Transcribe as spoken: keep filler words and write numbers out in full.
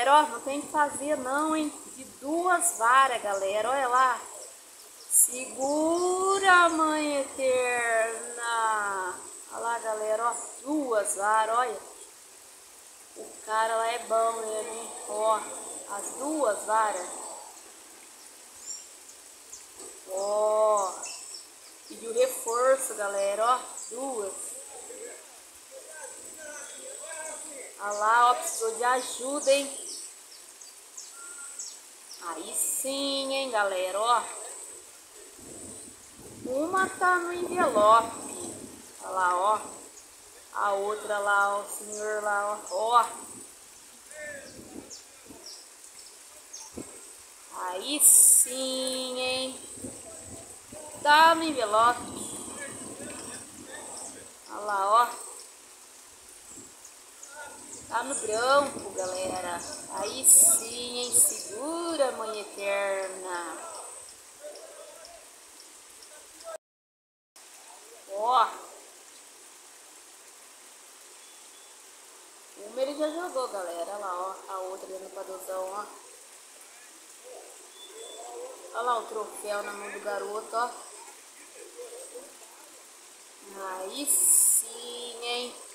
galera, ó, não tem que fazer não, hein? De duas varas, galera, olha lá. Segura, mãe eterna. Olha lá, galera, ó, duas varas, olha. O cara lá é bom mesmo, hein? Ó, as duas varas. Ó, pediu reforço, galera, ó, duas. Olha lá, ó, precisou de ajuda, hein? Aí sim, hein, galera, ó. Uma tá no envelope. Olha lá, ó. A outra lá, ó, o senhor lá, ó. Ó. Aí sim, hein. Tá no envelope. Olha lá, ó. Tá no grampo, galera. Aí sim, hein. Segura, mãe eterna. Ó. Uma ele já jogou, galera. Olha lá, ó. A outra ali no padrãozão, ó. Olha lá o troféu na mão do garoto, ó. Aí sim, hein.